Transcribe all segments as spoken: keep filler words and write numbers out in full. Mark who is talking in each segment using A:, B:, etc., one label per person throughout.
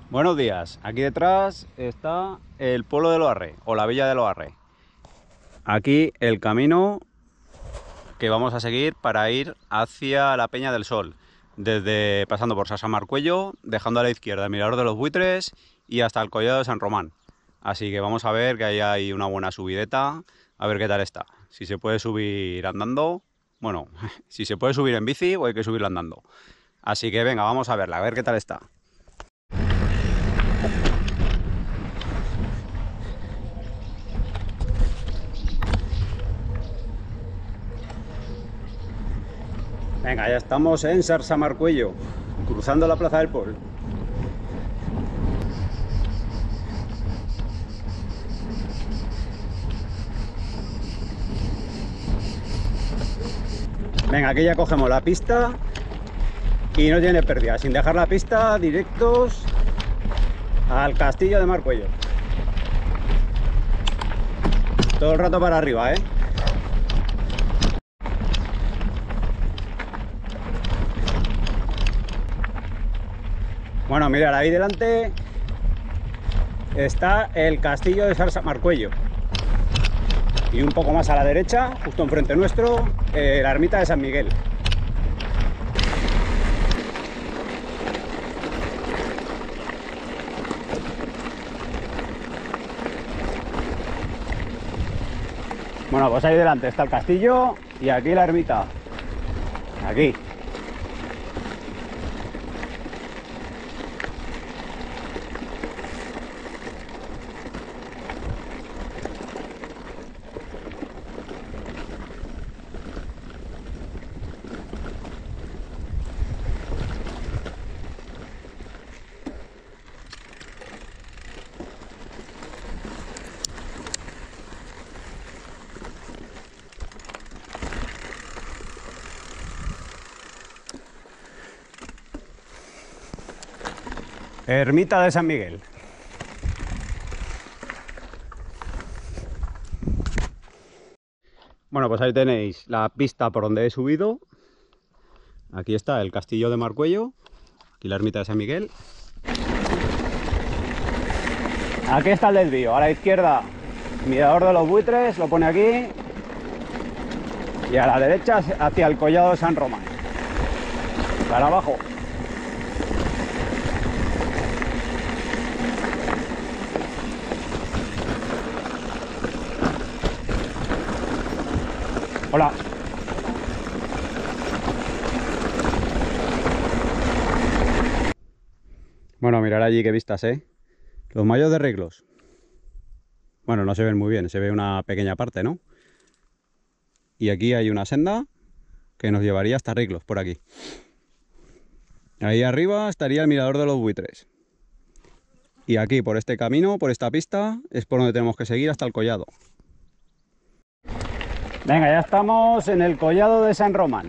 A: Buenos días, aquí detrás está el pueblo de Loarre, o la villa de Loarre. Aquí el camino que vamos a seguir para ir hacia la Peña del Sol, desde pasando por Sasamarcuello, dejando a la izquierda el Mirador de los Buitres y hasta el Collado de San Román. Así que vamos a ver que ahí hay una buena subideta, a ver qué tal está. Si se puede subir andando, bueno, si se puede subir en bici o hay que subirla andando. Así que venga, vamos a verla, a ver qué tal está. Venga, ya estamos en Sasamarcuello, cruzando la Plaza del Pol. Venga, aquí ya cogemos la pista y no tiene pérdida. Sin dejar la pista, directos al castillo de Marcuello. Todo el rato para arriba, ¿eh? Bueno, mirad, ahí delante está el castillo de Sasamarcuello. Y un poco más a la derecha, justo enfrente nuestro, eh, la ermita de San Miguel. Bueno, pues ahí delante está el castillo y aquí la ermita. Aquí. Ermita de San Miguel. Bueno, pues ahí tenéis la pista por donde he subido. Aquí está el castillo de Marcuello. Aquí la ermita de San Miguel. Aquí está el desvío. A la izquierda, Mirador de los Buitres, lo pone aquí. Y a la derecha hacia el Collado de San Román. Para abajo. Hola. Bueno, mirar allí qué vistas, ¿eh? Los mayos de Reglos. Bueno, no se ven muy bien, se ve una pequeña parte, ¿no? Y aquí hay una senda que nos llevaría hasta Reglos, por aquí. Ahí arriba estaría el Mirador de los Buitres. Y aquí, por este camino, por esta pista, es por donde tenemos que seguir hasta el Collado. Venga, ya estamos en el Collado de San Román.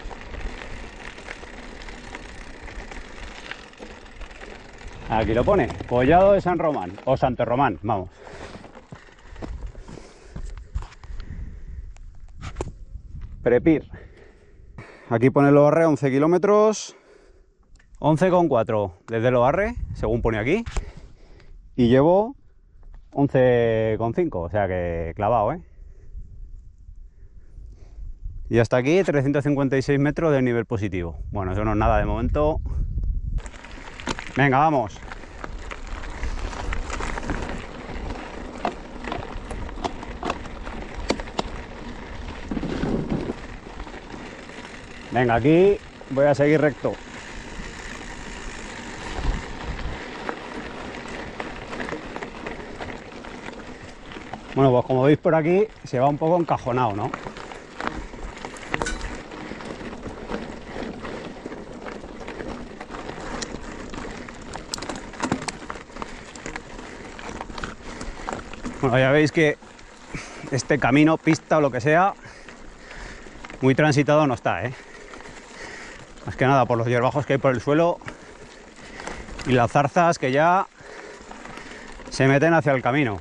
A: Aquí lo pone, Collado de San Román, o Santo Román, vamos. Prepir. Aquí pone Loarre, once kilómetros, once coma cuatro desde Loarre, según pone aquí. Y llevo once coma cinco, o sea que clavado, ¿eh? Y hasta aquí trescientos cincuenta y seis metros de nivel positivo. Bueno, eso no es nada de momento. Venga, vamos. Venga, aquí voy a seguir recto. Bueno, pues como veis por aquí se va un poco encajonado, ¿no? Bueno, ya veis que este camino, pista o lo que sea, muy transitado no está, ¿eh? Más que nada por los hierbajos que hay por el suelo y las zarzas que ya se meten hacia el camino.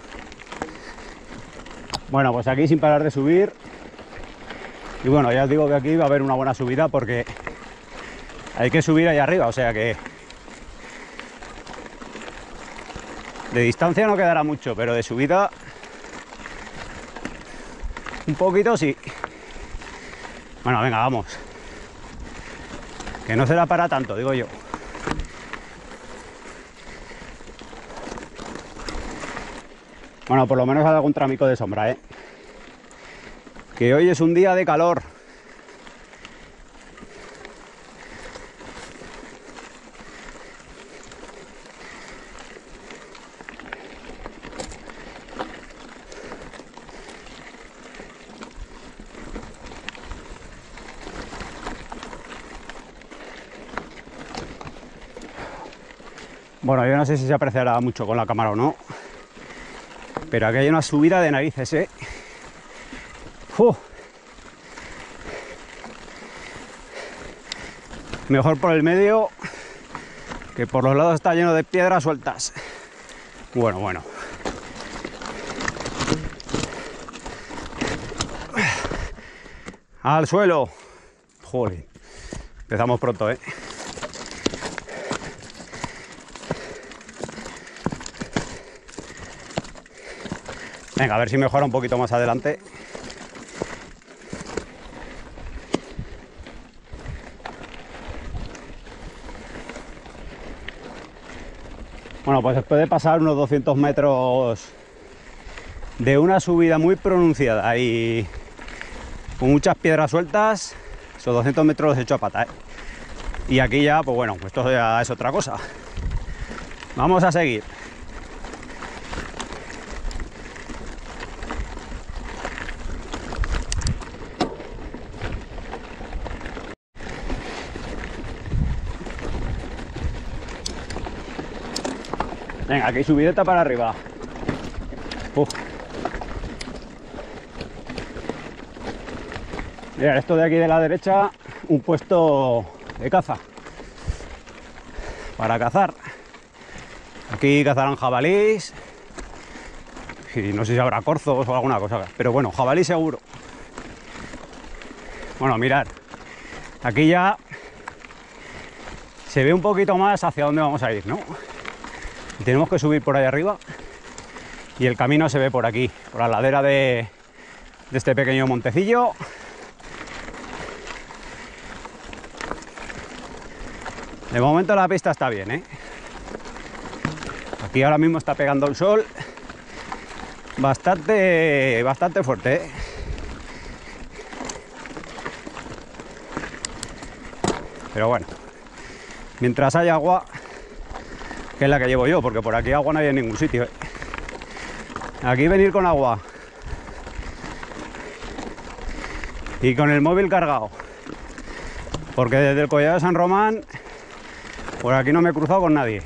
A: Bueno, pues aquí sin parar de subir. Y bueno, ya os digo que aquí va a haber una buena subida porque hay que subir ahí arriba, o sea que De distancia no quedará mucho, pero de subida un poquito sí. Bueno, venga, vamos. Que no será para tanto, digo yo. Bueno, por lo menos hay algún tramico de sombra, ¿eh? Que hoy es un día de calor. Bueno, yo no sé si se apreciará mucho con la cámara o no, pero aquí hay una subida de narices, ¿eh? ¡Uf! Mejor por el medio, que por los lados está lleno de piedras sueltas. Bueno, bueno. Al suelo. Joder, empezamos pronto, ¿eh? Venga, a ver si mejora un poquito más adelante. Bueno, pues después de pasar unos doscientos metros de una subida muy pronunciada y con muchas piedras sueltas, esos doscientos metros los he hecho a pata, ¿eh? Y aquí ya, pues bueno, esto ya es otra cosa. Vamos a seguir. Venga, aquí subideta para arriba. Uf. Mira, esto de aquí de la derecha, un puesto de caza. Para cazar. Aquí cazarán jabalís. Y no sé si habrá corzos o alguna cosa. Pero bueno, jabalí seguro. Bueno, mirad. Aquí ya se ve un poquito más hacia dónde vamos a ir, ¿no? Tenemos que subir por ahí arriba y el camino se ve por aquí, por la ladera de, de este pequeño montecillo. De momento la pista está bien, ¿eh? Aquí ahora mismo está pegando el sol bastante, bastante fuerte, ¿eh? Pero bueno, mientras haya agua, que es la que llevo yo, porque por aquí agua no hay en ningún sitio, ¿eh? Aquí venir con agua y con el móvil cargado, porque desde el Collado de San Román por aquí no me he cruzado con nadie.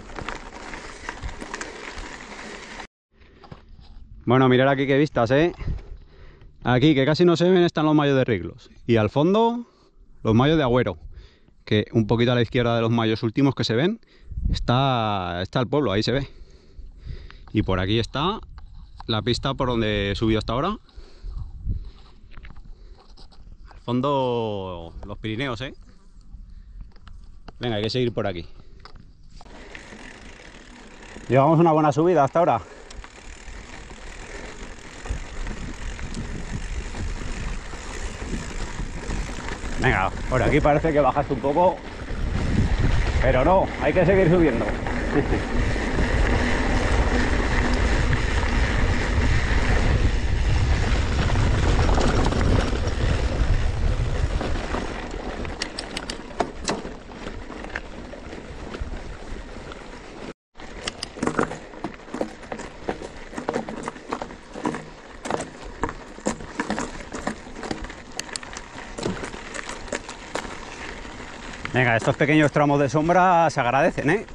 A: Bueno, mirad aquí qué vistas, ¿eh? Aquí, que casi no se ven, están los mayos de Riglos, y al fondo los mayos de Agüero, que un poquito a la izquierda de los mayos últimos que se ven Está, está el pueblo, ahí se ve. Y por aquí está la pista por donde he subido hasta ahora. Al fondo los Pirineos, ¿eh? Venga, hay que seguir por aquí. Llevamos una buena subida hasta ahora. Venga, por aquí parece que bajaste un poco. Pero no, hay que seguir subiendo. Venga, estos pequeños tramos de sombra se agradecen, ¿eh?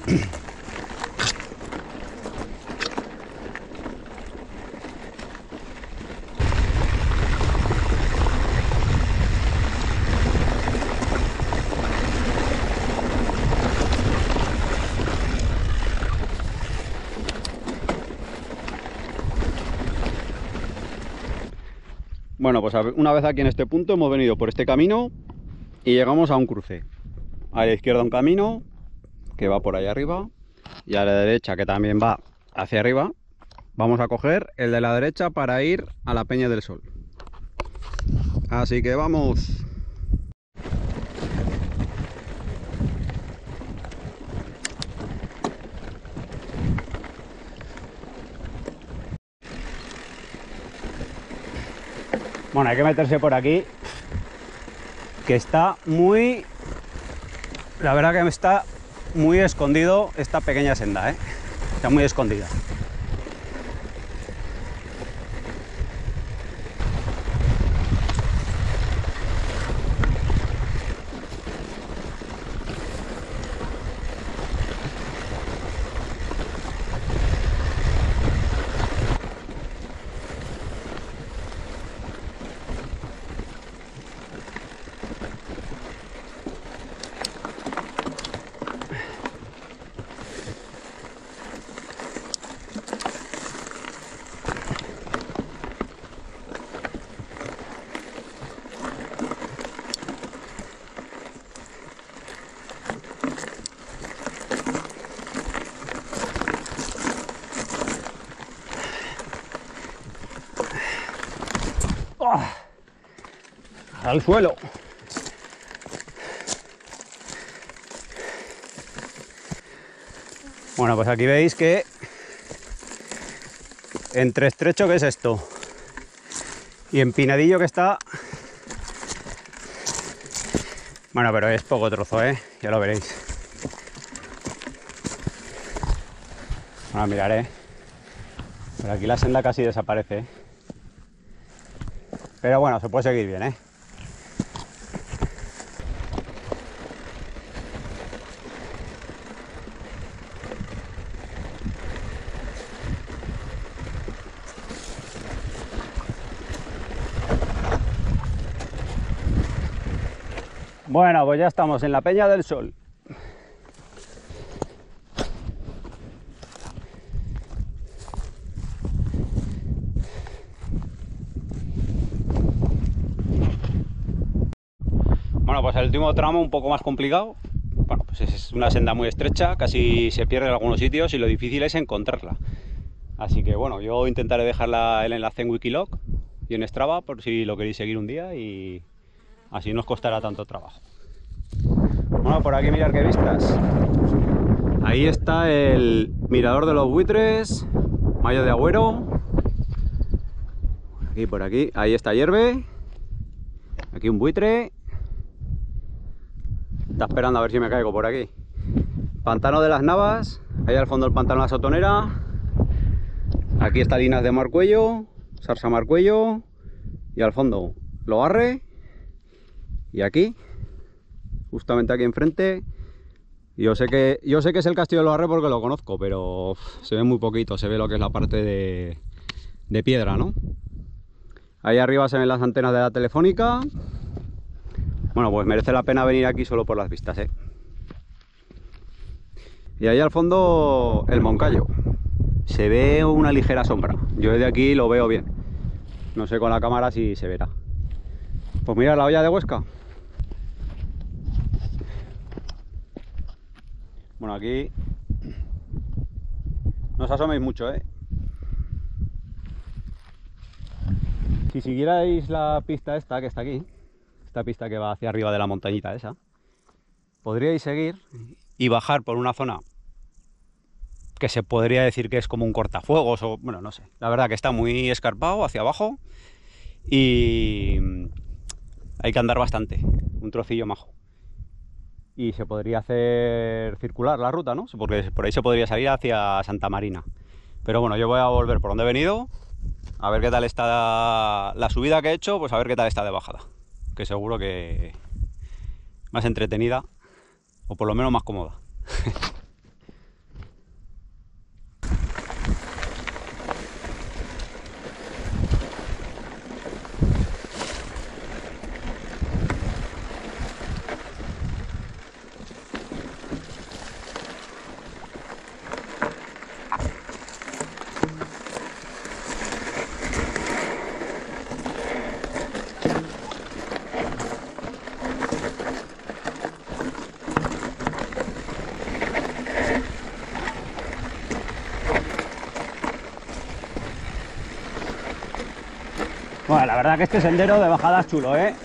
A: Bueno, pues una vez aquí en este punto hemos venido por este camino y llegamos a un cruce. A la izquierda un camino que va por ahí arriba y a la derecha, que también va hacia arriba, vamos a coger el de la derecha para ir a la Peña del Sol. Así que vamos. Bueno, hay que meterse por aquí, que está muy... La verdad que está muy escondido esta pequeña senda, ¿eh? Está muy escondida. Al suelo. Bueno, pues aquí veis que entre estrecho que es esto y empinadillo que está. Bueno, pero es poco trozo, ¿eh? Ya lo veréis. Ahora miraré. Por aquí la senda casi desaparece, ¿eh? Pero bueno, se puede seguir bien, ¿eh? Bueno, pues ya estamos en la Peña del Sol. Bueno, pues el último tramo un poco más complicado. Bueno, pues es una senda muy estrecha, casi se pierde en algunos sitios y lo difícil es encontrarla. Así que bueno, yo intentaré dejarla el enlace en Wikiloc y en Strava por si lo queréis seguir un día y así no os costará tanto trabajo. Bueno, por aquí mirad qué vistas. Ahí está el mirador de los buitres, Malla de Agüero. Aquí, por aquí, ahí está Hierve. Aquí un buitre. Está esperando a ver si me caigo por aquí. Pantano de las Navas. Ahí al fondo el pantano de la Sotonera. Aquí está Linas de Marcuello, Sarsa Marcuello. Y al fondo Loarre. Y aquí, justamente aquí enfrente, yo sé que yo sé que es el Castillo de Loarre porque lo conozco, pero uf, se ve muy poquito, se ve lo que es la parte de, de piedra, ¿no? Ahí arriba se ven las antenas de la Telefónica. Bueno, pues merece la pena venir aquí solo por las vistas, ¿eh? Y ahí al fondo el Moncayo. Se ve una ligera sombra. Yo desde aquí lo veo bien. No sé con la cámara si se verá. Pues mira la olla de Huesca. Bueno, aquí no os asoméis mucho, ¿eh? Si siguierais la pista esta que está aquí, esta pista que va hacia arriba de la montañita esa, podríais seguir y bajar por una zona que se podría decir que es como un cortafuegos o, bueno, no sé. La verdad que está muy escarpado hacia abajo y hay que andar bastante, un trocillo majo. Y se podría hacer circular la ruta, ¿no? Porque por ahí se podría salir hacia Santa Marina. Pero bueno, yo voy a volver por donde he venido, a ver qué tal está la, la subida que he hecho, pues a ver qué tal está de bajada. Que seguro que más entretenida, o por lo menos más cómoda. La verdad que este sendero de bajada es chulo, ¿eh?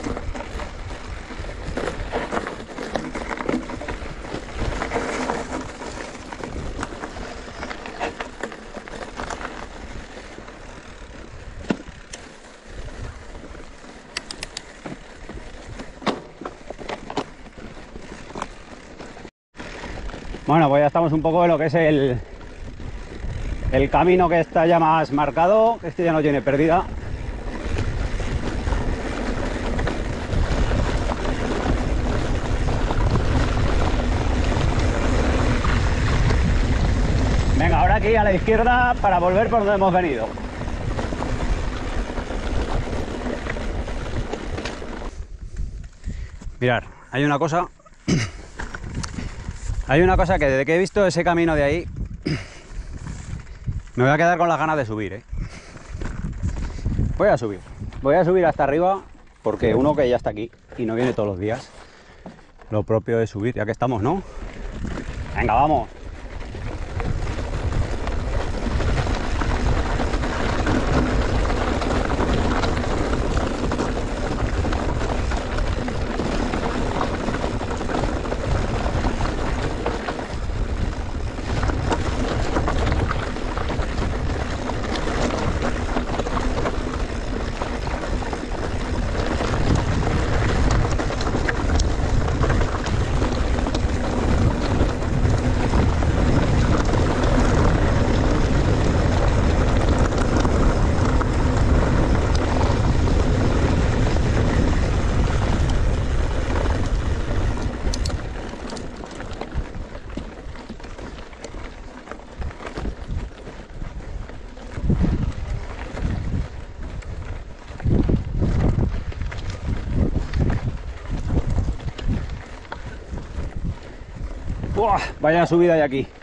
A: Bueno, pues ya estamos un poco en lo que es el, el camino que está ya más marcado. Este ya no tiene pérdida. Venga, ahora aquí a la izquierda para volver por donde hemos venido. Mirad, hay una cosa... Hay una cosa que desde que he visto ese camino de ahí, me voy a quedar con las ganas de subir, ¿eh? Voy a subir. Voy a subir hasta arriba, porque uno que ya está aquí y no viene todos los días, lo propio es subir, ya que estamos, ¿no? Venga, vamos. ¡Buah! Vaya subida de aquí.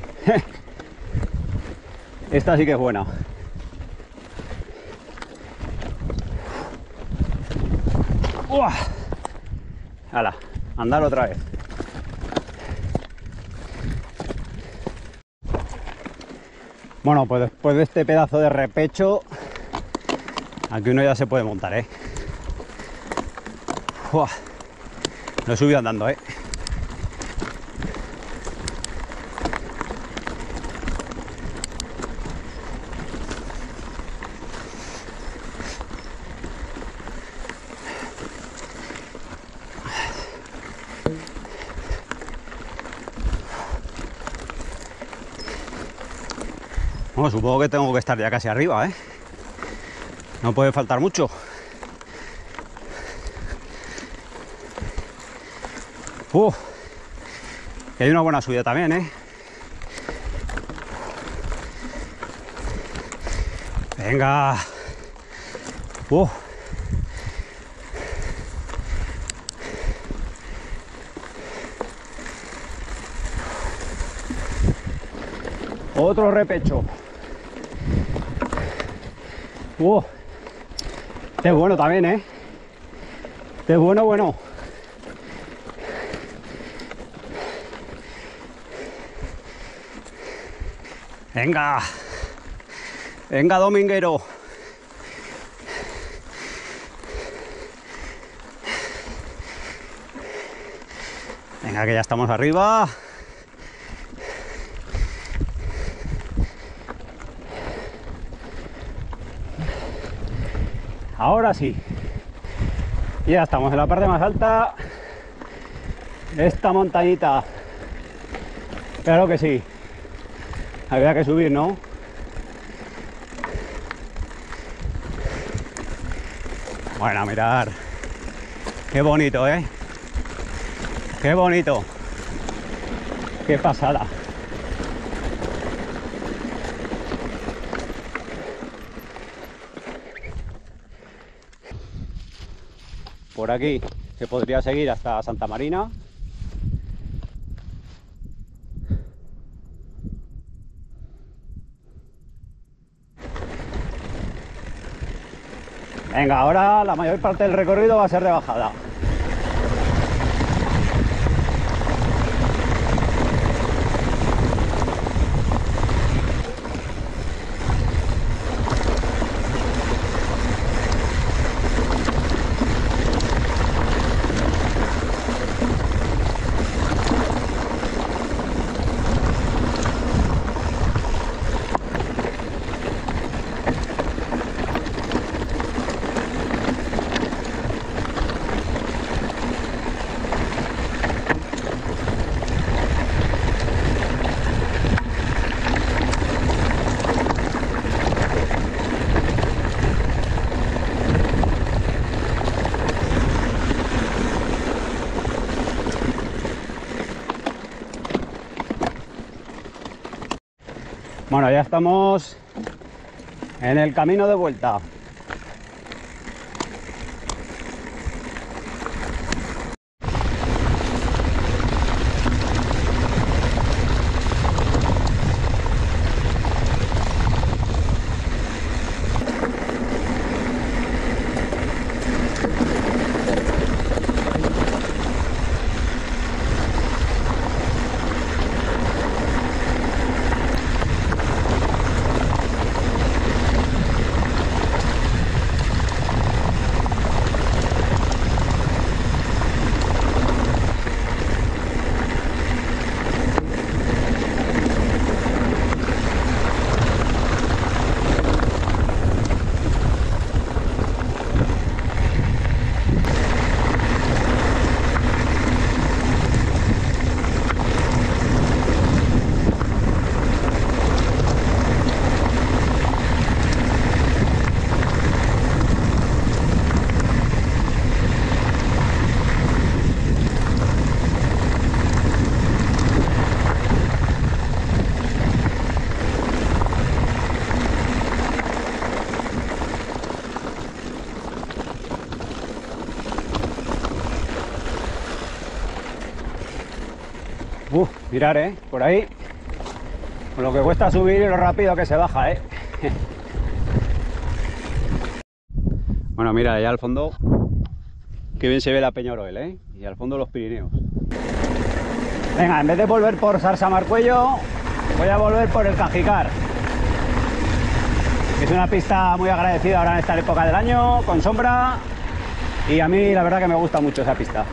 A: Esta sí que es buena. ¡Buah! ¡Hala! Andar otra vez. Bueno, pues después de este pedazo de repecho, aquí uno ya se puede montar, ¿eh? ¡Buah! Lo he subido andando, ¿eh? Bueno, supongo que tengo que estar ya casi arriba, ¿eh? No puede faltar mucho. Uf, que hay una buena subida también, ¿eh? Venga. Uf. Otro repecho. Uh, este es bueno también, ¿eh? Este es bueno, bueno. Venga. Venga, dominguero. Venga, que ya estamos arriba. Ahora sí, ya estamos en la parte más alta de esta montañita. Claro que sí, había que subir, ¿no? Bueno, mirar, qué bonito, ¿eh? Qué bonito, qué pasada. Por aquí se podría seguir hasta Santa Marina. Venga, ahora la mayor parte del recorrido va a ser de bajada. Bueno, ya estamos en el camino de vuelta. Uf, mirar, eh, por ahí, con lo que cuesta subir y lo rápido que se baja, eh. Bueno, mira, allá al fondo, qué bien se ve la Peñaroel, eh, y al fondo los Pirineos. Venga, en vez de volver por Sarsa-Marcuello, voy a volver por el Cajicar. Es una pista muy agradecida ahora en esta época del año, con sombra, y a mí la verdad que me gusta mucho esa pista.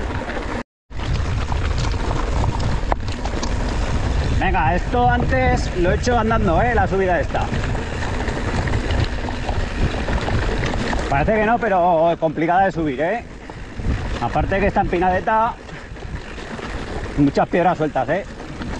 A: Venga, esto antes lo he hecho andando, ¿eh? La subida esta. Parece que no, pero complicada de subir, ¿eh? Aparte que está empinadeta, muchas piedras sueltas, ¿eh?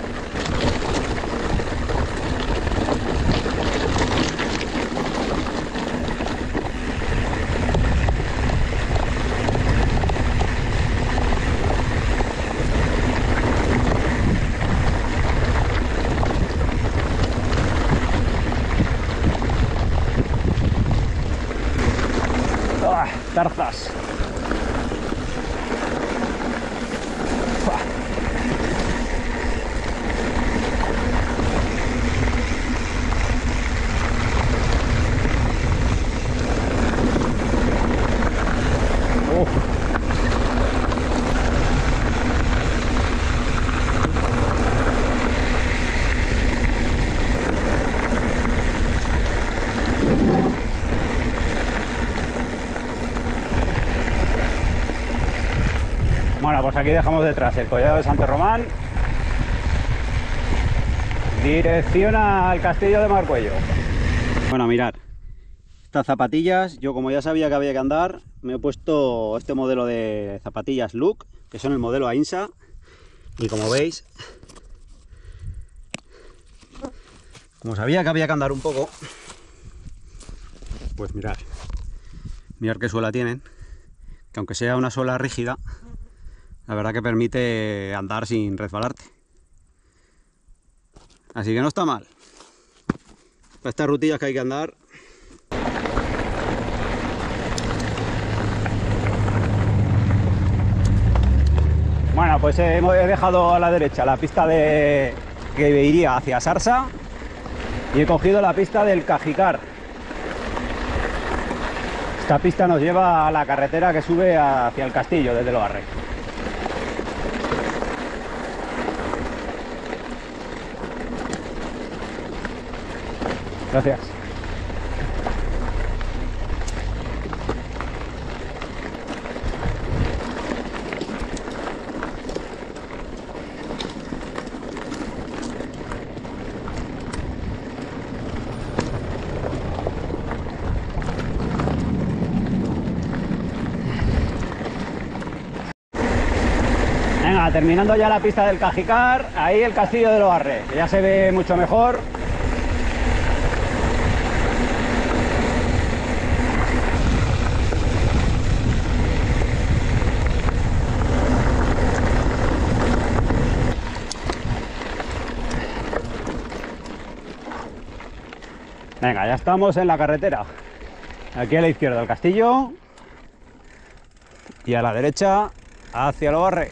A: Tarzas. Bueno, pues aquí dejamos detrás el collado de Santo Román, dirección al castillo de Marcuello. Bueno, mirad, estas zapatillas, yo como ya sabía que había que andar, me he puesto este modelo de zapatillas Look, que son el modelo Ainsa, y como veis, como sabía que había que andar un poco, pues mirad, mirad qué suela tienen, que aunque sea una suela rígida, la verdad que permite andar sin resbalarte. Así que no está mal. Para estas rutillas que hay que andar. Bueno, pues he dejado a la derecha la pista de que iría hacia Sarsa y he cogido la pista del Cajicar. Esta pista nos lleva a la carretera que sube hacia el castillo desde Loarre. Gracias. Venga, terminando ya la pista del Cajicar, ahí el castillo de Loarre, que ya se ve mucho mejor. Venga, ya estamos en la carretera. Aquí a la izquierda el castillo y a la derecha hacia Loarre.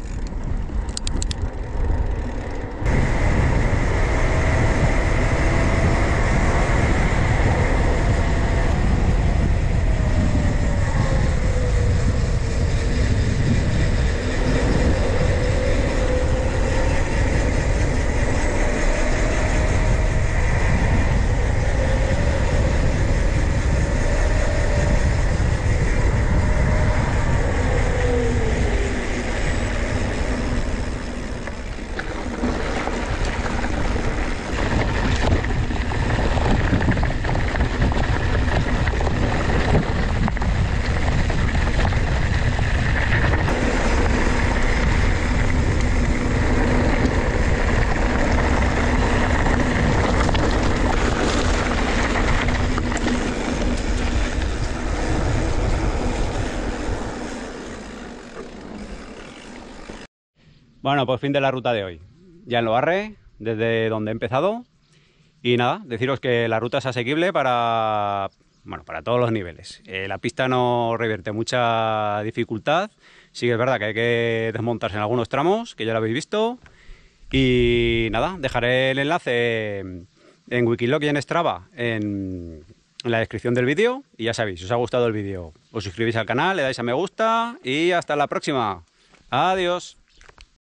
A: Bueno, pues fin de la ruta de hoy. Ya en Loarre, desde donde he empezado. Y nada, deciros que la ruta es asequible para, bueno, para todos los niveles. Eh, la pista no revierte mucha dificultad. Sí que es verdad que hay que desmontarse en algunos tramos, que ya lo habéis visto. Y nada, dejaré el enlace en Wikiloc y en Strava en, en la descripción del vídeo. Y ya sabéis, si os ha gustado el vídeo, os suscribís al canal, le dais a me gusta y hasta la próxima. Adiós.